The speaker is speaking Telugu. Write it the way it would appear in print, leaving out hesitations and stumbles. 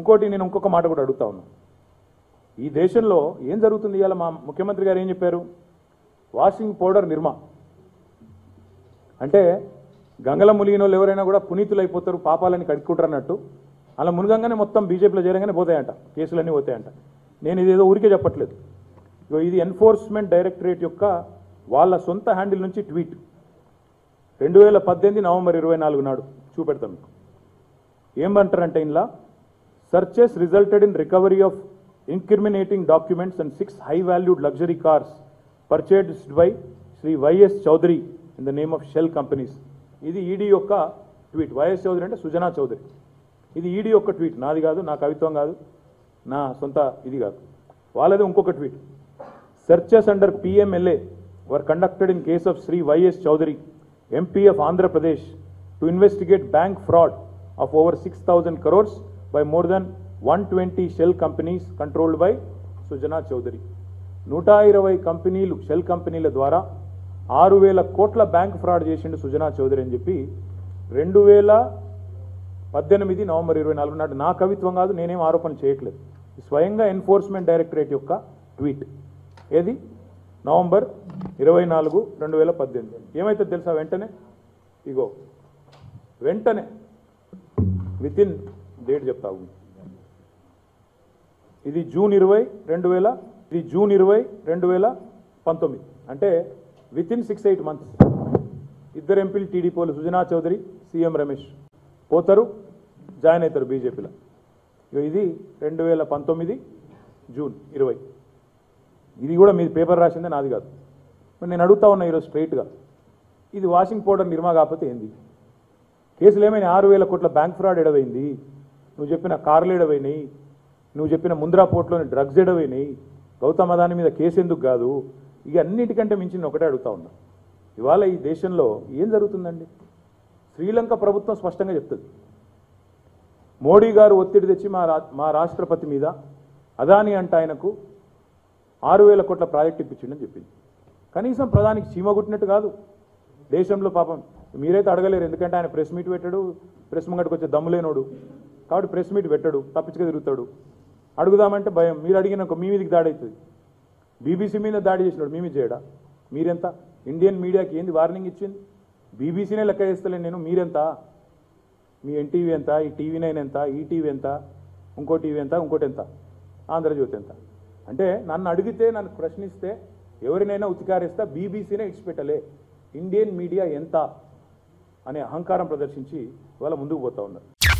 ఇంకోటి నేను ఇంకొక మాట కూడా అడుగుతా ఉన్నా, ఈ దేశంలో ఏం జరుగుతుంది? ఇవాళ మా ముఖ్యమంత్రి గారు ఏం చెప్పారు? వాషింగ్ పౌడర్ నిర్మా అంటే గంగల ములిగిన వాళ్ళు ఎవరైనా కూడా పునీతులు అయిపోతారు, పాపాలని కడుక్కుంటారు అన్నట్టు. అలా మునగంగానే మొత్తం బీజేపీలో చేరగానే పోతాయంట, కేసులన్నీ పోతాయంట. నేను ఇదేదో ఊరికే చెప్పట్లేదు. ఇది ఎన్ఫోర్స్మెంట్ డైరెక్టరేట్ యొక్క వాళ్ళ సొంత హ్యాండిల్ నుంచి ట్వీట్ 2018 నవంబర్ 24 నాడు చూపెడతాం మీకు. ఏమంటారంటే ఇందులో searches resulted in recovery of incriminating documents and 6 high-valued luxury cars purchased by Sri Y.S. Chaudhary in the name of shell companies. ఇది ఈడీ యొక్క ట్వీట్. వైఎస్ చౌదరి అంటే సుజనా చౌదరి. ఇది ఈడీ యొక్క ట్వీట్, నాది కాదు, నా కవిత్వం కాదు, నా సొంత ఇది కాదు, వాళ్ళది ఇంకొక tweet. Searches under PMLA were conducted in case of Sri Y.S. Chaudhary, MP of Andhra Pradesh, to investigate bank fraud of over 6,000 crores by more than 120 shell companies controlled by Sujana Chaudhary. 120 కంపెనీలు షెల్ కంపెనీల ద్వారా 6,000 కోట్ల బ్యాంక్ ఫ్రాడ్ చేసిండు సుజనా చౌదరి అని చెప్పి 2018 నవంబర్ 24 నాడు, నా కవిత్వం కాదు, నేనేం ఆరోపణ చేయట్లేదు, స్వయంగా ఎన్ఫోర్స్మెంట్ డైరెక్టరేట్ యొక్క ట్వీట్. ఏది? నవంబర్ 24, 2018. ఏమైతే తెలుసా? వెంటనే ఇగో వెంటనే విత్ ఇన్ డేట్ చెప్తావు. ఇది జూన్ 20, 2019. అంటే విత్ ఇన్ 6-8 మంత్స్ ఇద్దరు ఎంపీలు టీడీపీలు, సుజనా చౌదరి, సీఎం రమేష్ పోతారు, జాయిన్ అవుతారు బీజేపీలో. ఇది 2019 జూన్ 20. ఇది కూడా మీ పేపర్ రాసిందే, నాది కాదు. నేను అడుగుతా ఉన్నా ఈరోజు స్ట్రైట్గా, ఇది వాషింగ్ పౌడర్ నిర్మా కాకపోతే ఏంది? కేసులు ఏమైనా? 6,000 కోట్ల బ్యాంక్ ఫ్రాడ్ ఎడవైంది, నువ్వు చెప్పిన కార్లు ఎడవైనాయి, నువ్వు చెప్పిన ముంద్రా పోర్ట్లోని డ్రగ్స్ ఎడవైనాయి, గౌతమ్ అదాని మీద కేసు ఎందుకు కాదు? ఇక అన్నిటికంటే మించి ఒకటే అడుగుతా ఉన్నా, ఇవాళ ఈ దేశంలో ఏం జరుగుతుందండి? శ్రీలంక ప్రభుత్వం స్పష్టంగా చెప్తుంది, మోడీ గారు ఒత్తిడి తెచ్చి మా రాష్ట్రపతి మీద అదాని అంటే ఆయనకు 6,000 కోట్ల ప్రాజెక్ట్ ఇప్పించిండని చెప్పింది. కనీసం ప్రధానికి చీమ కుట్టినట్టు కాదు దేశంలో. పాపం మీరైతే అడగలేరు, ఎందుకంటే ఆయన ప్రెస్ మీట్ పెట్టాడు, ప్రెస్ ముంగటికి వచ్చే దమ్ములేనోడు కాబట్టి ప్రెస్ మీట్ పెట్టాడు, తప్పించుకు తిరుగుతాడు. అడుగుదామంటే భయం, మీరు అడిగినాక మీ మీదకి దాడి అవుతుంది. బీబీసీ మీద దాడి చేసినాడు, మీ మీద చేయడా? మీరెంత? ఇండియన్ మీడియాకి ఏంది వార్నింగ్ ఇచ్చింది? బీబీసీనే లెక్క చేస్తలేను నేను, మీరెంత? మీ ఎన్టీవీ ఎంత, ఈ టీవీ9 ఎంత, ఈ టీవీ ఎంత, ఇంకో టీవీ ఎంత, ఇంకోటి ఎంత, ఆంధ్రజ్యోతి ఎంత? అంటే నన్ను అడిగితే, నన్ను ప్రశ్నిస్తే ఎవరినైనా ఉతికారేస్తా, బీబీసీనే ఇచ్చిపెట్టలే, ఇండియన్ మీడియా ఎంత అనే అహంకారం ప్రదర్శించి వాళ్ళ ముందుకు పోతా ఉన్నారు.